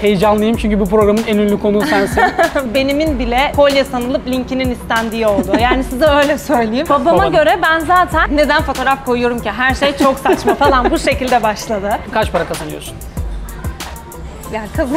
Heyecanlıyım çünkü bu programın en ünlü konuğu sensin. Benimin bile kolye sanılıp linkinin istendiği oldu. Yani size öyle söyleyeyim. Babama göre ben zaten neden fotoğraf koyuyorum ki? Her şey çok saçma falan bu şekilde başladı. Kaç para kazanıyorsun? Yani kızım.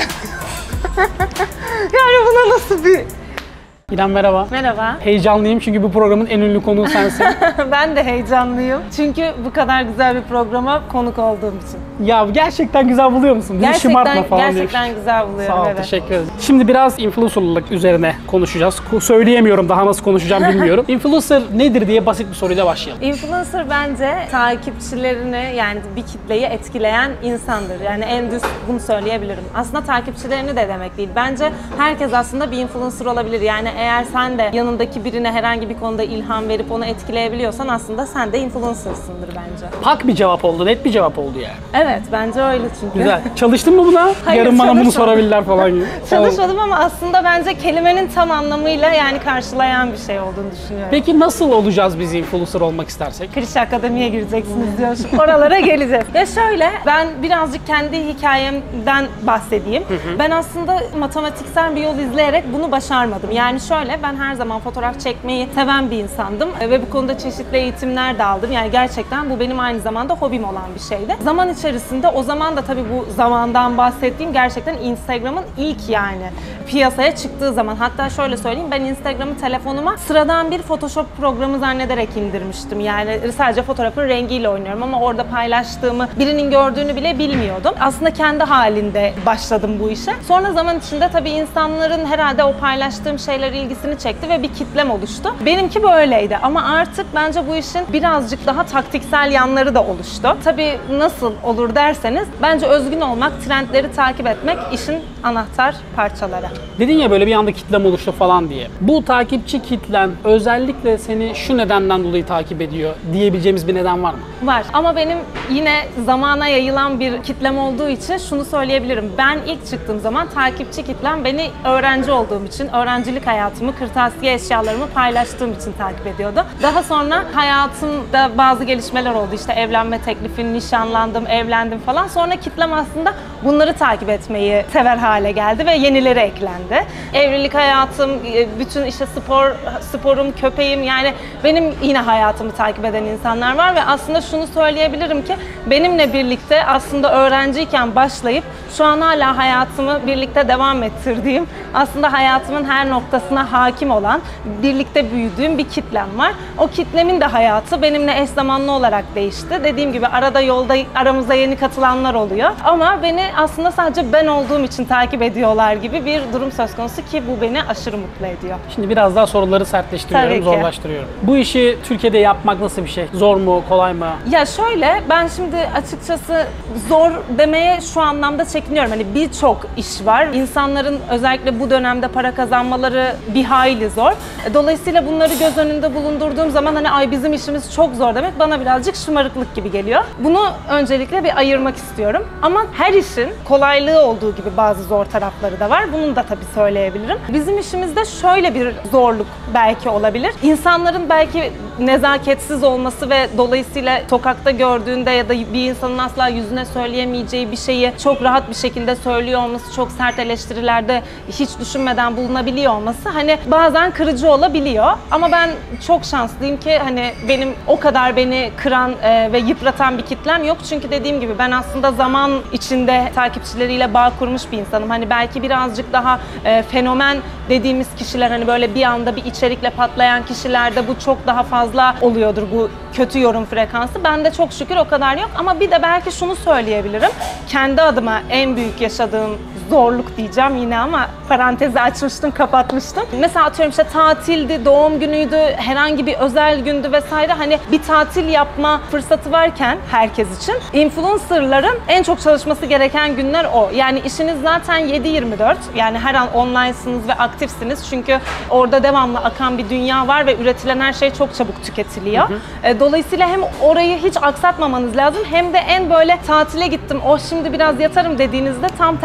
Yani buna nasıl bir... İrem merhaba. Merhaba. Heyecanlıyım çünkü bu programın en ünlü konuğu sensin. Ben de heyecanlıyım. Çünkü bu kadar güzel bir programa konuk olduğum için. Ya gerçekten güzel buluyor musun? Bizi şımartma falan gerçekten güzel buluyorum. Sağ ol, evet. teşekkür ederim. Şimdi biraz influencerlık üzerine konuşacağız. Söyleyemiyorum daha nasıl konuşacağım bilmiyorum. Influencer nedir diye basit bir soruyla başlayalım. Influencer bence takipçilerini yani bir kitleyi etkileyen insandır. Yani en düz bunu söyleyebilirim. Aslında takipçilerini de demek değil. Bence herkes aslında bir influencer olabilir. Yani eğer sen de yanındaki birine herhangi bir konuda ilham verip onu etkileyebiliyorsan aslında sen de influencer'sındır bence. Pak bir cevap oldu, net bir cevap oldu yani. Evet, bence öyle çünkü. Güzel. Çalıştın mı buna? Hayır, yarın bana bunu çalışmadım. sorabilirler falan gibi. Çalışmadım ama aslında bence kelimenin tam anlamıyla yani karşılayan bir şey olduğunu düşünüyorum. Peki nasıl olacağız biz influencer olmak istersek? Krişe Akademi'ye gireceksiniz diyorsun. Oralara geleceğiz. Ya şöyle, ben birazcık kendi hikayemden bahsedeyim. Ben aslında matematiksel bir yol izleyerek bunu başarmadım. Yani şöyle, ben her zaman fotoğraf çekmeyi seven bir insandım ve bu konuda çeşitli eğitimler de aldım. Yani gerçekten bu benim aynı zamanda hobim olan bir şeydi. Zaman içerisinde, o zaman da tabii bu zamandan bahsettiğim gerçekten Instagram'ın ilk yani piyasaya çıktığı zaman. Hatta şöyle söyleyeyim, ben Instagram'ı telefonuma sıradan bir Photoshop programı zannederek indirmiştim. Yani sadece fotoğrafın rengiyle oynuyorum ama orada paylaştığımı birinin gördüğünü bile bilmiyordum. Aslında kendi halinde başladım bu işe. Sonra zaman içinde tabii insanların herhalde o paylaştığım şeyler ilgisini çekti ve bir kitlem oluştu. Benimki böyleydi ama artık bence bu işin birazcık daha taktiksel yanları da oluştu. Tabii nasıl olur derseniz bence özgün olmak, trendleri takip etmek işin anahtar parçaları. Dedin ya böyle bir anda kitlem oluştu falan diye. Bu takipçi kitlen özellikle seni şu nedenden dolayı takip ediyor diyebileceğimiz bir neden var mı? Var ama benim yine zamana yayılan bir kitlem olduğu için şunu söyleyebilirim. Ben ilk çıktığım zaman takipçi kitlem beni öğrenci olduğum için, öğrencilik hayatımı, kırtasiye eşyalarımı paylaştığım için takip ediyordu. Daha sonra hayatımda bazı gelişmeler oldu. İşte evlenme teklifi, nişanlandım, evlendim falan. Sonra kitlem aslında bunları takip etmeyi sever hale geldi ve yenileri eklendi. Evlilik hayatım, bütün işte sporum, köpeğim yani benim yine hayatımı takip eden insanlar var ve aslında şunu söyleyebilirim ki benimle birlikte aslında öğrenciyken başlayıp şu an hala hayatımı birlikte devam ettirdiğim, aslında hayatımın her noktasına hakim olan, birlikte büyüdüğüm bir kitlem var. O kitlemin de hayatı benimle eş zamanlı olarak değişti. Dediğim gibi arada yolda aramıza yeni katılanlar oluyor. Ama beni aslında sadece ben olduğum için takip ediyorlar gibi bir durum söz konusu ki bu beni aşırı mutlu ediyor. Şimdi biraz daha soruları sertleştiriyorum, zorlaştırıyorum. Bu işi Türkiye'de yapmak nasıl bir şey? Zor mu, kolay mı? Ya şöyle, ben şimdi açıkçası zor demeye şu anlamda çekiniyorum. Hani birçok iş var. İnsanların özellikle bu dönemde para kazanmaları bir hayli zor. Dolayısıyla bunları göz önünde bulundurduğum zaman hani ay bizim işimiz çok zor demek bana birazcık şımarıklık gibi geliyor. Bunu öncelikle bir ayırmak istiyorum. Ama her işin kolaylığı olduğu gibi bazı zor tarafları da var. Bunu da tabii söyleyebilirim. Bizim işimizde şöyle bir zorluk belki olabilir. İnsanların belki nezaketsiz olması ve dolayısıyla sokakta gördüğünde ya da bir insanın asla yüzüne söyleyemeyeceği bir şeyi çok rahat bir şekilde söylüyor olması, çok sert eleştirilerde hiç düşünmeden bulunabiliyor olması hani bazen kırıcı olabiliyor. Ama ben çok şanslıyım ki hani benim o kadar beni kıran ve yıpratan bir kitlem yok. Çünkü dediğim gibi ben aslında zaman içinde takipçileriyle bağ kurmuş bir insanım. Hani belki birazcık daha fenomen dediğimiz kişiler hani böyle bir anda bir içerikle patlayan kişilerde bu çok daha fazla oluyordur bu kötü yorum frekansı. Bende çok şükür o kadar yok ama bir de belki şunu söyleyebilirim. Kendi adıma en büyük yaşadığım zorluk diyeceğim yine ama parantezi açmıştım, kapatmıştım. Mesela atıyorum işte tatildi, doğum günüydü, herhangi bir özel gündü vesaire hani bir tatil yapma fırsatı varken herkes için influencerların en çok çalışması gereken günler o. Yani işiniz zaten 7/24 yani her an online'sınız ve aktifsiniz çünkü orada devamlı akan bir dünya var ve üretilen her şey çok çabuk tüketiliyor. Dolayısıyla hem orayı hiç aksatmamanız lazım hem de en böyle tatile gittim, o şimdi biraz yatarım dediğinizde tam tersi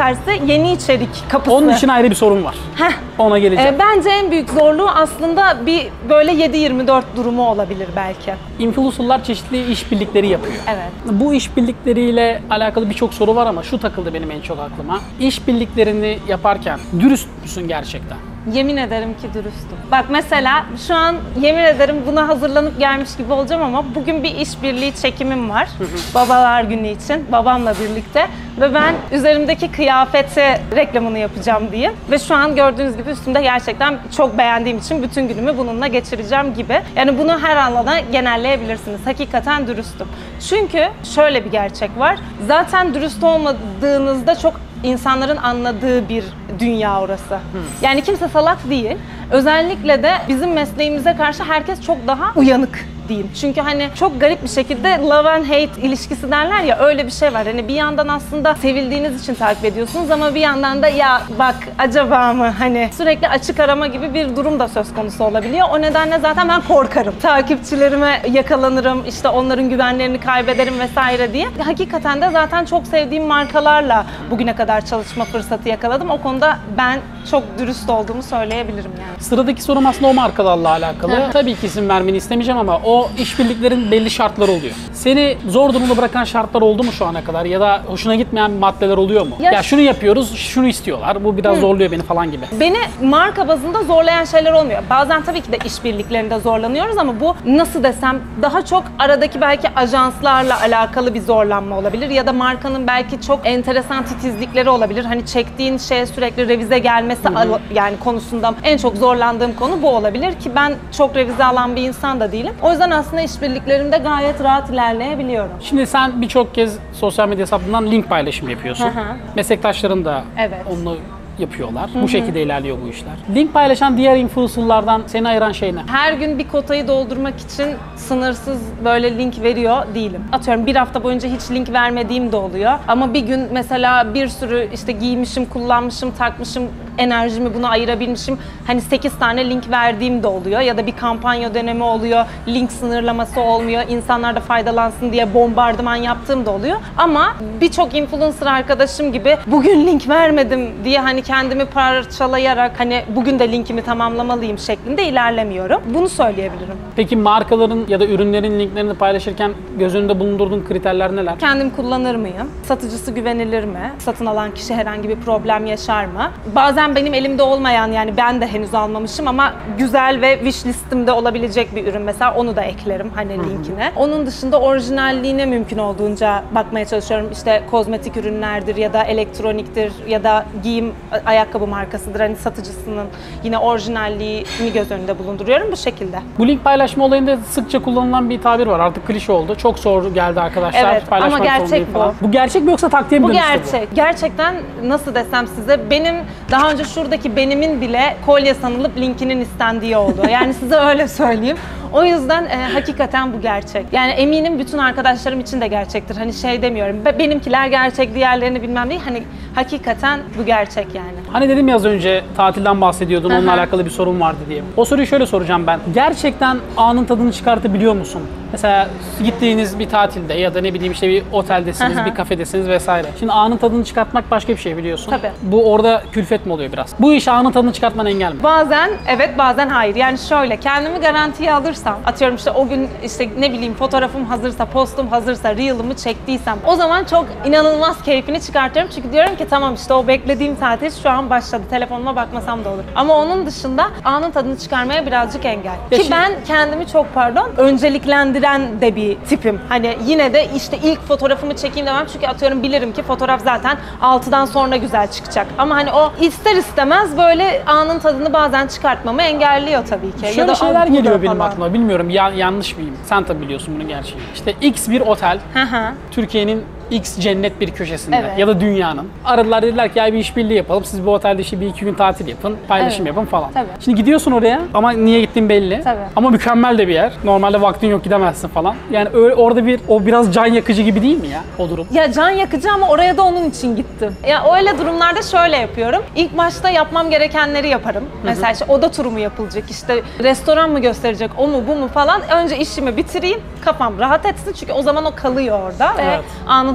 yeni içerik kapısı. Onun için ayrı bir sorun var. Heh. Ona geleceğim. Bence en büyük zorluğu aslında bir böyle 7/24 durumu olabilir belki. Influencer'lar çeşitli işbirlikleri yapıyor. Evet. Bu işbirlikleriyle alakalı birçok soru var ama şu takıldı benim en çok aklıma. İşbirliklerini yaparken dürüst müsün gerçekten? Yemin ederim ki dürüstüm. Bak mesela şu an yemin ederim buna hazırlanıp gelmiş gibi olacağım ama bugün bir işbirliği çekimim var. Babalar Günü için babamla birlikte ve ben üzerimdeki kıyafete reklamını yapacağım diye. Ve şu an gördüğünüz gibi üstümde gerçekten çok beğendiğim için bütün günümü bununla geçireceğim gibi. Yani bunu her alana genelleyebilirsiniz. Hakikaten dürüstüm. Çünkü şöyle bir gerçek var. Zaten dürüst olmadığınızda çok insanların anladığı bir dünya orası. Yani kimse salak değil. Özellikle de bizim mesleğimize karşı herkes çok daha uyanık diyeyim. Çünkü hani çok garip bir şekilde love and hate ilişkisi derler ya, öyle bir şey var. Hani bir yandan aslında sevildiğiniz için takip ediyorsunuz ama bir yandan da ya bak acaba mı, hani sürekli açık arama gibi bir durum da söz konusu olabiliyor. O nedenle zaten ben korkarım. Takipçilerime yakalanırım, işte onların güvenlerini kaybederim vesaire diye. Hakikaten de zaten çok sevdiğim markalarla bugüne kadar çalışma fırsatı yakaladım. O konuda ben çok dürüst olduğumu söyleyebilirim yani. Sıradaki sorum aslında o markalarla alakalı. Tabii ki isim vermeni istemeyeceğim ama o işbirliklerin belli şartları oluyor. Seni zor durumda bırakan şartlar oldu mu şu ana kadar ya da hoşuna gitmeyen maddeler oluyor mu? Ya şunu yapıyoruz, şunu istiyorlar, bu biraz zorluyor beni falan gibi. Beni marka bazında zorlayan şeyler olmuyor. Bazen tabii ki de işbirliklerinde zorlanıyoruz ama bu nasıl desem daha çok aradaki belki ajanslarla alakalı bir zorlanma olabilir ya da markanın belki çok enteresan titizlikleri olabilir. Hani çektiğin şeye sürekli revize gelmesi yani konusunda en çok zorlandığım konu bu olabilir ki ben çok revize alan bir insan da değilim. O yüzden aslında işbirliklerimde gayet rahat ilerleyebiliyorum. Şimdi sen birçok kez sosyal medya hesabından link paylaşımı yapıyorsun. Meslektaşların da onu yapıyorlar. Bu şekilde ilerliyor bu işler. Link paylaşan diğer influencerlardan seni ayıran şey ne? Her gün bir kotayı doldurmak için sınırsız böyle link veriyor değilim. Atıyorum bir hafta boyunca hiç link vermediğim de oluyor. Ama bir gün mesela bir sürü işte giymişim, kullanmışım, takmışım, enerjimi buna ayırabilmişim. Hani 8 tane link verdiğim de oluyor. Ya da bir kampanya dönemi oluyor. Link sınırlaması olmuyor. İnsanlar da faydalansın diye bombardıman yaptığım da oluyor. Ama birçok influencer arkadaşım gibi bugün link vermedim diye hani kendimi parçalayarak hani bugün de linkimi tamamlamalıyım şeklinde ilerlemiyorum. Bunu söyleyebilirim. Peki markaların ya da ürünlerin linklerini paylaşırken göz önünde bulundurduğun kriterler neler? Kendim kullanır mıyım? Satıcısı güvenilir mi? Satın alan kişi herhangi bir problem yaşar mı? Bazen benim elimde olmayan, yani ben de henüz almamışım ama güzel ve wish listimde olabilecek bir ürün mesela, onu da eklerim hani linkine. Onun dışında orijinalliğine mümkün olduğunca bakmaya çalışıyorum. İşte kozmetik ürünlerdir ya da elektroniktir ya da giyim ayakkabı markasıdır. Hani satıcısının yine orijinalliğini göz önünde bulunduruyorum bu şekilde. Bu link paylaşma olayında sıkça kullanılan bir tabir var. Artık klişe oldu. Çok zor geldi arkadaşlar. Evet, paylaşmak ama gerçek zorundayım falan. bu. Bu gerçek mi yoksa taktiğe mi Bu dönüştü gerçek. Gerçekten nasıl desem size, benim daha önce şuradaki benimin bile kolye sanılıp linkinin istendiği oldu. Yani size öyle söyleyeyim. O yüzden hakikaten bu gerçek. Yani eminim bütün arkadaşlarım için de gerçektir. Hani şey demiyorum, benimkiler gerçek, diğerlerini bilmem değil. Hani hakikaten bu gerçek yani. Hani dedim ya az önce tatilden bahsediyordun, onunla alakalı bir sorun vardı diye. O soruyu şöyle soracağım ben. Gerçekten anın tadını çıkartabiliyor musun? Mesela gittiğiniz bir tatilde ya da ne bileyim işte bir oteldesiniz, bir kafedesiniz vesaire. Şimdi anın tadını çıkartmak başka bir şey biliyorsun. Tabii. Bu orada külfet mi oluyor biraz? Bu iş anın tadını çıkartman engel mi? Bazen evet, bazen hayır. Yani şöyle, kendimi garantiye alırsam, atıyorum işte o gün işte ne bileyim fotoğrafım hazırsa, postum hazırsa, reel'ımı çektiysem o zaman çok inanılmaz keyfini çıkartıyorum. Çünkü diyorum ki tamam, işte o beklediğim tatil şu an başladı. Telefonuma bakmasam da olur. Ama onun dışında anın tadını çıkarmaya birazcık engel. Ki ben kendimi çok önceliklendiren de bir tipim. Hani yine de işte ilk fotoğrafımı çekeyim demem. Çünkü atıyorum bilirim ki fotoğraf zaten 6'dan sonra güzel çıkacak. Ama hani o ister istemez böyle anın tadını bazen çıkartmamı engelliyor tabii ki. Şöyle ya da şeyler geliyor benim falan aklıma. Bilmiyorum yanlış mıyım? Sen tabii biliyorsun bunu gerçeği. İşte X bir otel, Türkiye'nin X cennet bir köşesinde ya da dünyanın. Aradılar, dediler ki ya bir işbirliği yapalım. Siz bu otelde işte 1-2 gün tatil yapın, paylaşım yapın falan. Tabii. Şimdi gidiyorsun oraya ama niye gittiğin belli. Tabii. Ama mükemmel de bir yer. Normalde vaktin yok, gidemezsin falan. Yani orada o biraz can yakıcı gibi değil mi ya o durum? Ya can yakıcı ama oraya da onun için gittim. Ya öyle durumlarda şöyle yapıyorum. İlk başta yapmam gerekenleri yaparım. Mesela işte oda turu mu yapılacak, işte restoran mı gösterecek, o mu bu mu falan. Önce işimi bitireyim, kafam rahat etsin çünkü o zaman o kalıyor orada ve anın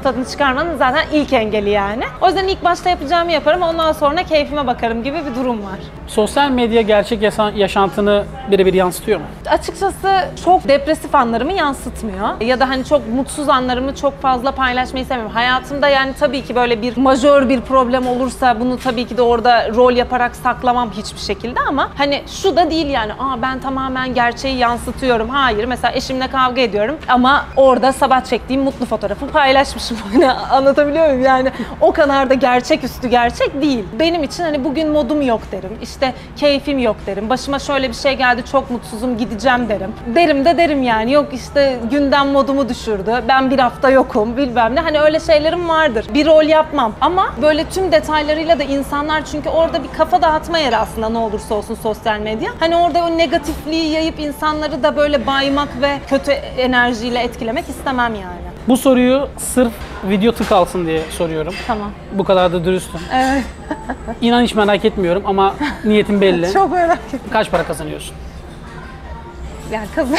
tadını çıkarmanın zaten ilk engeli yani. O yüzden ilk başta yapacağımı yaparım, ondan sonra keyfime bakarım gibi bir durum var. Sosyal medya gerçek yaşantını birebir yansıtıyor mu? Açıkçası çok depresif anlarımı yansıtmıyor. Ya da hani çok mutsuz anlarımı çok fazla paylaşmayı sevmiyorum. Hayatımda yani tabii ki böyle bir majör bir problem olursa bunu tabii ki de orada rol yaparak saklamam hiçbir şekilde, ama hani şu da değil yani ben tamamen gerçeği yansıtıyorum. Hayır, mesela eşimle kavga ediyorum ama orada sabah çektiğim mutlu fotoğrafı paylaşmışım. Hani anlatabiliyor muyum? Yani o kadar da gerçeküstü gerçek değil. Benim için hani bugün modum yok derim. İşte keyfim yok derim. Başıma şöyle bir şey geldi, çok mutsuzum, gideceğim derim. Derim yani. Yok işte gündem modumu düşürdü, ben bir hafta yokum bilmem ne. Hani öyle şeylerim vardır. Bir rol yapmam. Ama böyle tüm detaylarıyla da insanlar, çünkü orada bir kafa dağıtma yeri aslında ne olursa olsun sosyal medya. Hani orada o negatifliği yayıp insanları da böyle baymak ve kötü enerjiyle etkilemek istemem yani. Bu soruyu sırf video tık alsın diye soruyorum. Tamam. Bu kadar da dürüstüm. Evet. İnan hiç merak etmiyorum ama niyetim belli. Çok merak ettim. Kaç para kazanıyorsun? Yani kazan.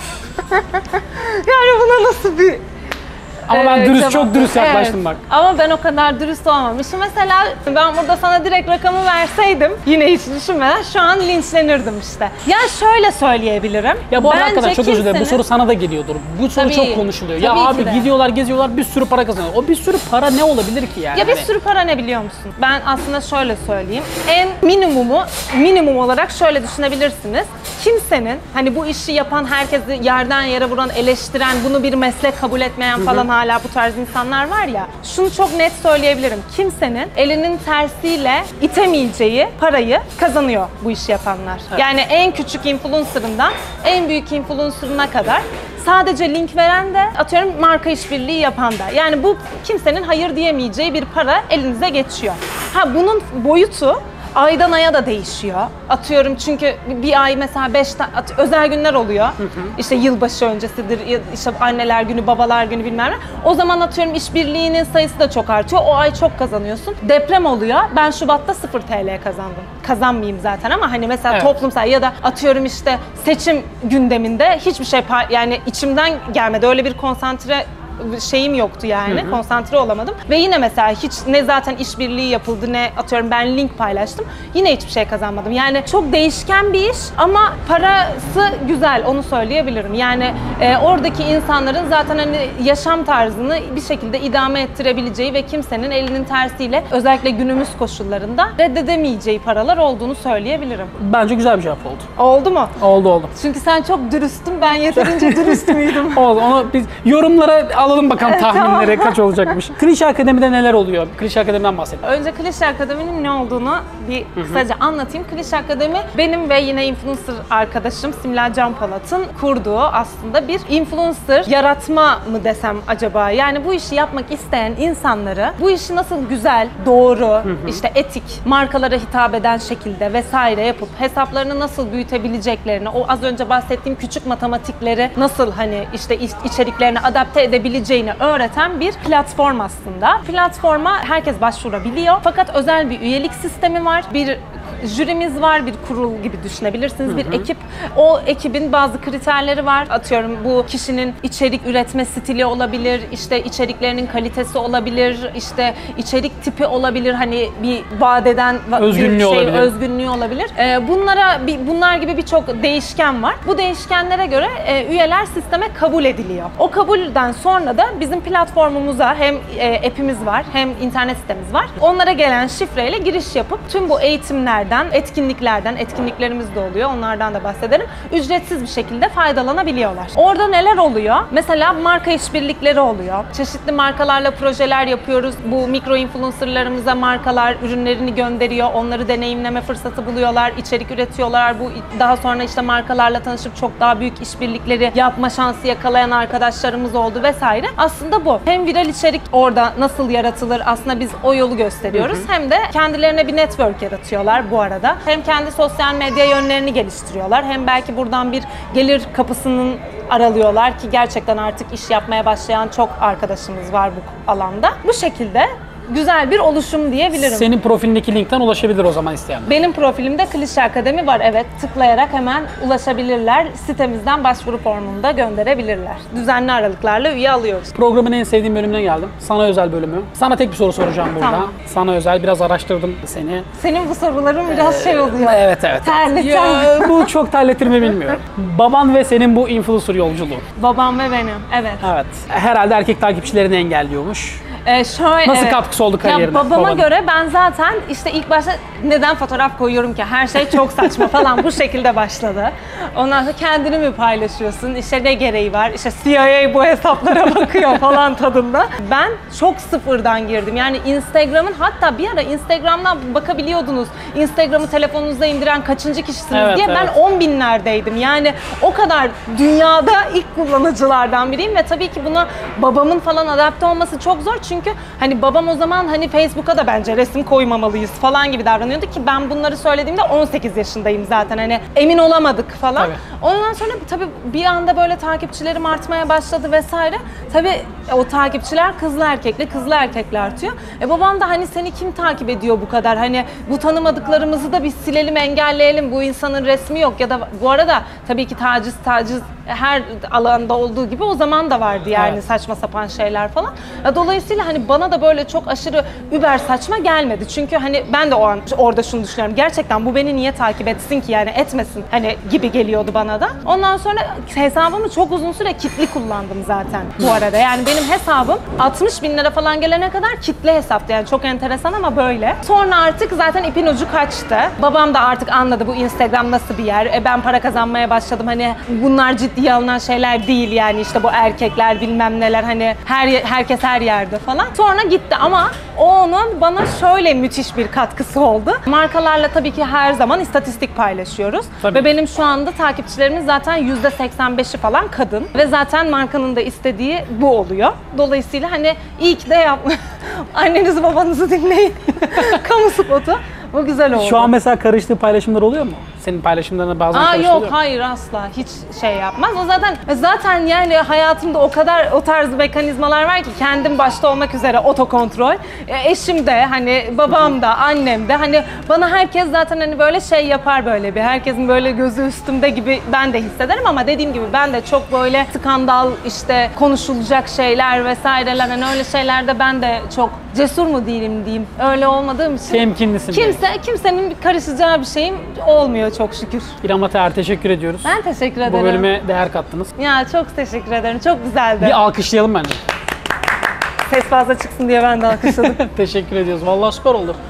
Yani buna nasıl bir... Ama ben çok dürüst yaklaştım evet. bak. Ama ben o kadar dürüst olmamışım. Mesela ben burada sana direkt rakamı verseydim, yine hiç düşünmeden şu an linçlenirdim işte. Ya şöyle söyleyebilirim. Ya bu arada Bence hakikaten çok özür dilerim. Bu kimsenin- soru sana da geliyordur. Bu soru Tabii, çok konuşuluyor. Ya tabii ki abi de. gidiyorlar, geziyorlar, bir sürü para kazanıyor. O bir sürü para ne olabilir ki yani? Ya bir Hani sürü para ne biliyor musun? Ben aslında şöyle söyleyeyim. En minimum olarak şöyle düşünebilirsiniz. Kimsenin hani bu işi yapan, herkesi yerden yere vuran, eleştiren, bunu bir meslek kabul etmeyen falan hala bu tarz insanlar var ya. Şunu çok net söyleyebilirim. Kimsenin elinin tersiyle itemeyeceği parayı kazanıyor bu işi yapanlar. Evet. Yani en küçük influencer'ından en büyük influencer'ına kadar. Sadece link veren de, atıyorum marka işbirliği yapan da. Yani bu kimsenin hayır diyemeyeceği bir para elinize geçiyor. Ha, bunun boyutu aydan aya da değişiyor. Atıyorum çünkü bir ay mesela 5 özel günler oluyor. İşte yılbaşı öncesidir, işte anneler günü, babalar günü bilmem ne. O zaman atıyorum işbirliğinin sayısı da çok artıyor. O ay çok kazanıyorsun. Deprem oluyor. Ben Şubat'ta 0 TL kazandım. Kazanmayayım zaten ama hani mesela Evet. toplumsal ya da atıyorum işte seçim gündeminde hiçbir şey yani içimden gelmedi. Öyle bir konsantre şeyim yoktu yani. Konsantre olamadım. Ve yine mesela hiç ne zaten işbirliği yapıldı, ne atıyorum ben link paylaştım. Yine hiçbir şey kazanmadım. Yani çok değişken bir iş ama parası güzel, onu söyleyebilirim. Yani oradaki insanların zaten hani yaşam tarzını bir şekilde idame ettirebileceği ve kimsenin elinin tersiyle özellikle günümüz koşullarında reddedemeyeceği paralar olduğunu söyleyebilirim. bence güzel bir cevap oldu. Oldu mu? Oldu. Çünkü sen çok dürüstün, ben yeterince dürüst müydüm? Oldu. Onu biz yorumlara alalım bakalım tahminleri kaç olacakmış. Klişe Akademi'de neler oluyor? Klişe Akademi'den bahsedelim. Önce Klişe Akademi'nin ne olduğunu bir kısaca anlatayım. Klişe Akademi benim ve yine influencer arkadaşım Simla Can Polat'ın kurduğu aslında bir influencer yaratma mı desem acaba? Yani bu işi yapmak isteyen insanları bu işi nasıl güzel, doğru, işte etik, markalara hitap eden şekilde vesaire yapıp hesaplarını nasıl büyütebileceklerini, o az önce bahsettiğim küçük matematikleri nasıl hani işte içeriklerini adapte edebileceğini öğreten bir platform aslında. Platforma herkes başvurabiliyor. Fakat özel bir üyelik sistemi var. Bir jürimiz var, bir kurul gibi düşünebilirsiniz. Bir ekip. O ekibin bazı kriterleri var. Atıyorum bu kişinin içerik üretme stili olabilir, işte içeriklerinin kalitesi olabilir, işte içerik tipi olabilir, hani bir vadeden Özgünlüğü olabilir. Özgünlüğü olabilir. Bunlar gibi birçok değişken var. Bu değişkenlere göre üyeler sisteme kabul ediliyor. O kabulden sonra da bizim platformumuza hem app'imiz var, hem internet sitemiz var. Onlara gelen şifreyle giriş yapıp tüm bu eğitimlerden, etkinliklerimiz de oluyor. Onlardan da bahsederim. Ücretsiz bir şekilde faydalanabiliyorlar. Orada neler oluyor? Mesela marka işbirlikleri oluyor. Çeşitli markalarla projeler yapıyoruz. Bu mikro influencerlarımıza markalar ürünlerini gönderiyor. Onları deneyimleme fırsatı buluyorlar. İçerik üretiyorlar. Bu daha sonra işte markalarla tanışıp çok daha büyük işbirlikleri yapma şansı yakalayan arkadaşlarımız oldu vesaire. Aslında bu. Hem viral içerik orada nasıl yaratılır? Aslında biz o yolu gösteriyoruz. Hem de kendilerine bir network yaratıyorlar bu arada. Hem kendi sosyal medya yönlerini geliştiriyorlar. Hem belki buradan bir gelir kapısının aralıyorlar ki gerçekten artık iş yapmaya başlayan çok arkadaşımız var bu alanda. Bu şekilde güzel bir oluşum diyebilirim. Senin profilindeki linkten ulaşabilir o zaman isteyenler. Benim profilimde Klişe Akademi var. Evet, tıklayarak hemen ulaşabilirler. Sitemizden başvuru formunda gönderebilirler. Düzenli aralıklarla üye alıyoruz. Programın en sevdiğim bölümüne geldim. Sana özel bölümü. Sana tek bir soru soracağım burada. Tamam. Sana özel, biraz araştırdım seni. Senin bu soruların biraz şey oluyor. Evet. Terleten. Ya, bu çok terletir mi bilmiyorum. Baban ve senin bu influencer yolculuğu. Babam ve benim. Evet. Evet. Herhalde erkek takipçilerini engelliyormuş. Şöyle, Nasıl katkısı oldu kariyerine? Ya babama babanın? göre ben zaten işte ilk başta neden fotoğraf koyuyorum ki? Her şey çok saçma falan bu şekilde başladı. Ondan sonra kendini mi paylaşıyorsun? İşte ne gereği var? İşte CIA bu hesaplara bakıyor falan tadında. Ben çok sıfırdan girdim. Yani Instagram'ın, hatta bir ara Instagram'dan bakabiliyordunuz. Instagram'ı telefonunuza indiren kaçıncı kişisiniz Evet, diye. evet. Ben 10 binlerdeydim. Yani o kadar dünyada ilk kullanıcılardan biriyim ve tabii ki buna babamın falan adapte olması çok zor. Çünkü hani babam o zaman hani Facebook'a da bence resim koymamalıyız falan gibi davranıyordu ki ben bunları söylediğimde 18 yaşındayım zaten, hani emin olamadık falan. Tabii. Ondan sonra tabii bir anda böyle takipçilerim artmaya başladı vesaire. Tabii o takipçiler kızlı erkekli artıyor. Babam da hani seni kim takip ediyor bu kadar? Hani bu tanımadıklarımızı da biz silelim, engelleyelim. Bu insanın resmi yok. Ya da bu arada tabii ki taciz her alanda olduğu gibi o zaman da vardı yani, Evet. saçma sapan şeyler falan. Dolayısıyla hani bana da böyle çok aşırı über saçma gelmedi. Çünkü hani ben de o an orada şunu düşünüyorum. Gerçekten bu beni niye takip etsin ki, yani etmesin hani gibi geliyordu bana da. Ondan sonra hesabımı çok uzun süre kitli kullandım zaten bu arada. Yani benim hesabım 60 bin lira falan gelene kadar kitli hesaptı. Yani çok enteresan ama böyle. Sonra artık zaten ipin ucu kaçtı. Babam da artık anladı bu Instagram nasıl bir yer. Ben para kazanmaya başladım. Hani bunlar ciddiye alınan şeyler değil yani, işte bu erkekler bilmem neler, hani herkes her yerde falan. Sonra gitti ama onun bana şöyle müthiş bir katkısı oldu. Markalarla tabii ki her zaman istatistik paylaşıyoruz. Tabii. Ve benim şu anda takipçilerimin zaten %85'i falan kadın. Ve zaten markanın da istediği bu oluyor. Dolayısıyla hani iyi ki de annenizi babanızı dinleyin. Kamu spotu. Bu güzel oldu. Şu an mesela karıştığı paylaşımlar oluyor mu? Senin paylaşımlarına bazen karıştırıyor Yok mu? hayır, asla hiç şey yapmaz. O zaten yani hayatımda o tarz mekanizmalar var ki, kendim başta olmak üzere otokontrol. Eşim de, hani babam da, annem de, hani bana herkes zaten hani böyle şey yapar, böyle bir herkesin böyle gözü üstümde gibi ben de hissederim ama dediğim gibi ben de çok böyle skandal, işte konuşulacak şeyler vesaireler, hani öyle şeylerde ben de çok cesur mu diyeyim öyle olmadığım için Temkinlisin. kimsenin karışacağı bir şeyim olmuyor çok şükür. İrem Ataer, teşekkür ediyoruz. Ben teşekkür ederim. Bu bölüme değer kattınız. Ya çok teşekkür ederim. Çok güzeldi. Bir alkışlayalım bence. Ses fazla çıksın diye ben de alkışladım. Teşekkür ediyoruz. Vallahi süper oldu.